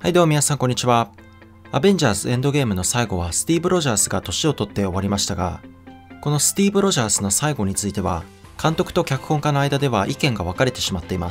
はいどうも皆さんこんにちは。アベンジャーズエンドゲームの最後はスティーブ・ロジャースが年を取って終わりましたが、このスティーブ・ロジャースの最後については、監督と脚本家の間では意見が分かれてしまっています。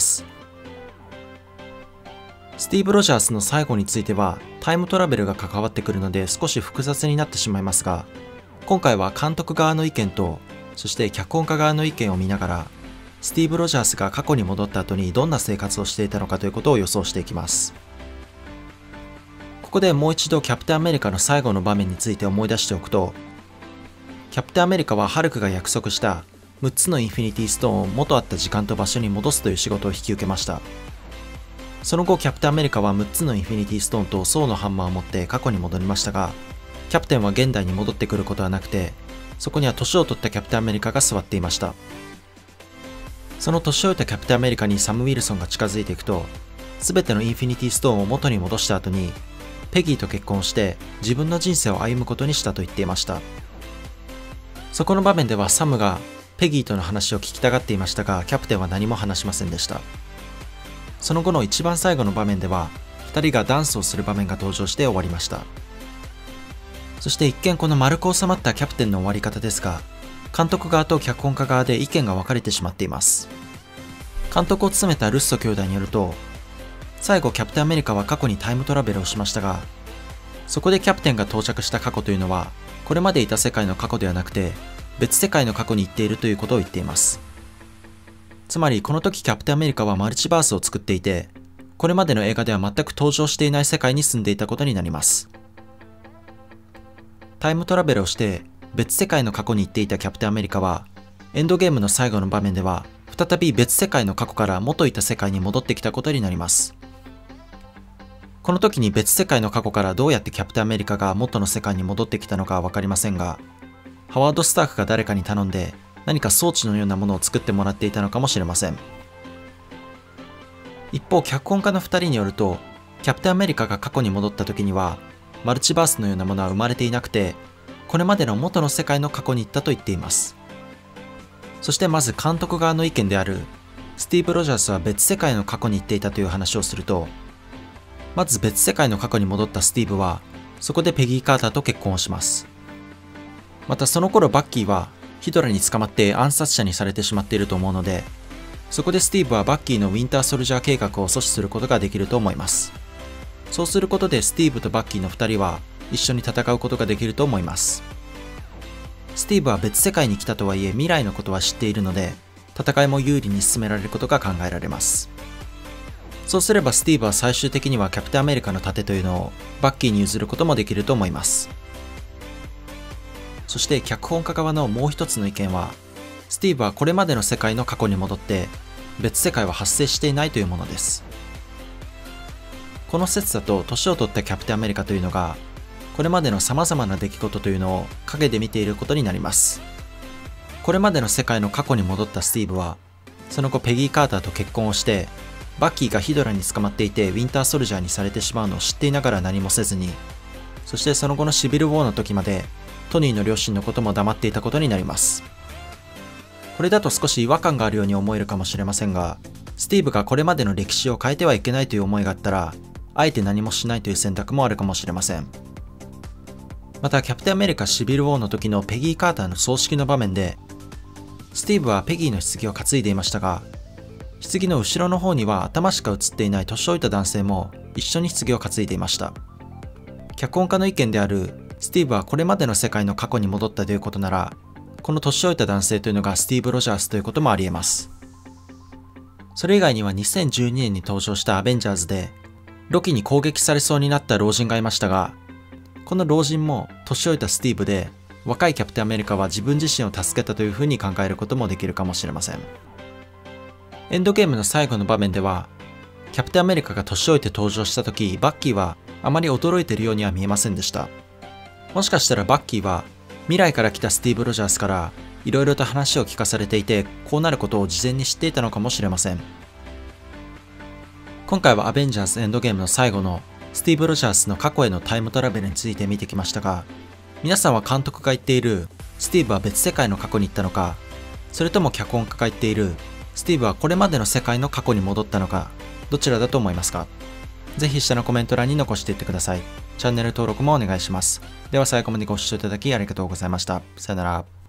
スティーブ・ロジャースの最後については、タイムトラベルが関わってくるので少し複雑になってしまいますが、今回は監督側の意見と、そして脚本家側の意見を見ながら、スティーブ・ロジャースが過去に戻った後にどんな生活をしていたのかということを予想していきます。ここでもう一度キャプテンアメリカの最後の場面について思い出しておくと、キャプテンアメリカはハルクが約束した6つのインフィニティストーンを元あった時間と場所に戻すという仕事を引き受けました。その後キャプテンアメリカは6つのインフィニティストーンとソーのハンマーを持って過去に戻りましたが、キャプテンは現代に戻ってくることはなくて、そこには年を取ったキャプテンアメリカが座っていました。その年老いたキャプテンアメリカにサム・ウィルソンが近づいていくと、全てのインフィニティストーンを元に戻した後にペギーと結婚して自分の人生を歩むことにしたと言っていました。そこの場面ではサムがペギーとの話を聞きたがっていましたが、キャプテンは何も話しませんでした。その後の一番最後の場面では2人がダンスをする場面が登場して終わりました。そして一見この丸く収まったキャプテンの終わり方ですが、監督側と脚本家側で意見が分かれてしまっています。監督を務めたルッソ兄弟によると、最後キャプテンアメリカは過去にタイムトラベルをしましたが、そこでキャプテンが到着した過去というのはこれまでいた世界の過去ではなくて別世界の過去に行っているということを言っています。つまりこの時キャプテンアメリカはマルチバースを作っていて、これまでの映画では全く登場していない世界に住んでいたことになります。タイムトラベルをして別世界の過去に行っていたキャプテンアメリカはエンドゲームの最後の場面では再び別世界の過去から元いた世界に戻ってきたことになります。この時に別世界の過去からどうやってキャプテンアメリカが元の世界に戻ってきたのかは分かりませんが、ハワード・スタークが誰かに頼んで何か装置のようなものを作ってもらっていたのかもしれません。一方脚本家の2人によると、キャプテンアメリカが過去に戻った時にはマルチバースのようなものは生まれていなくて、これまでの元の世界の過去に行ったと言っています。そしてまず監督側の意見であるスティーブ・ロジャースは別世界の過去に行っていたという話をすると、まず別世界の過去に戻ったスティーブはそこでペギー・カーターと結婚をします。またその頃バッキーはヒドラに捕まって暗殺者にされてしまっていると思うので、そこでスティーブはバッキーのウィンター・ソルジャー計画を阻止することができると思います。そうすることでスティーブとバッキーの2人は一緒に戦うことができると思います。スティーブは別世界に来たとはいえ未来のことは知っているので、戦いも有利に進められることが考えられます。そうすればスティーブは最終的にはキャプテンアメリカの盾というのをバッキーに譲ることもできると思います。そして脚本家側のもう一つの意見は、スティーブはこれまでの世界の過去に戻って別世界は発生していないというものです。この説だと年を取ったキャプテンアメリカというのがこれまでの様々な出来事というのを影で見ていることになります。これまでの世界の過去に戻ったスティーブはその後ペギー・カーターと結婚をして、バッキーがヒドラに捕まっていてウィンター・ソルジャーにされてしまうのを知っていながら何もせずに、そしてその後のシビル・ウォーの時までトニーの両親のことも黙っていたことになります。これだと少し違和感があるように思えるかもしれませんが、スティーブがこれまでの歴史を変えてはいけないという思いがあったらあえて何もしないという選択もあるかもしれません。またキャプテンアメリカシビル・ウォーの時のペギー・カーターの葬式の場面で、スティーブはペギーの棺を担いでいましたが、棺の後ろの方には頭しか映っていない年老いた男性も一緒に棺を担いでいました。脚本家の意見であるスティーブはこれまでの世界の過去に戻ったということなら、この年老いた男性というのがスティーブ・ロジャースということもありえます。それ以外には2012年に登場したアベンジャーズでロキに攻撃されそうになった老人がいましたが、この老人も年老いたスティーブで、若いキャプテンアメリカは自分自身を助けたというふうに考えることもできるかもしれません。エンドゲームの最後の場面ではキャプテンアメリカが年老いて登場した時、バッキーはあまり驚いているようには見えませんでした。もしかしたらバッキーは未来から来たスティーブ・ロジャースからいろいろと話を聞かされていて、こうなることを事前に知っていたのかもしれません。今回はアベンジャーズエンドゲームの最後のスティーブ・ロジャースの過去へのタイムトラベルについて見てきましたが、皆さんは監督が言っているスティーブは別世界の過去に行ったのか、それとも脚本家が言っているスティーブはこれまでの世界の過去に戻ったのか、どちらだと思いますか？ ぜひ下のコメント欄に残していってください。チャンネル登録もお願いします。では最後までご視聴いただきありがとうございました。さよなら。